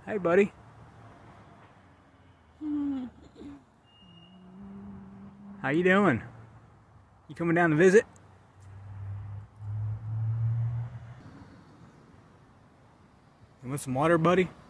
Hey, buddy. How you doing? You coming down to visit? You want some water, buddy?